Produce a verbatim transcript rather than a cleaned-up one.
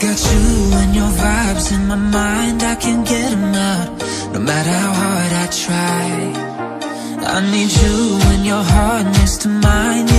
got you and your vibes in my mind, I can't get them out, no matter how hard I try. I need you and your hardness to mine,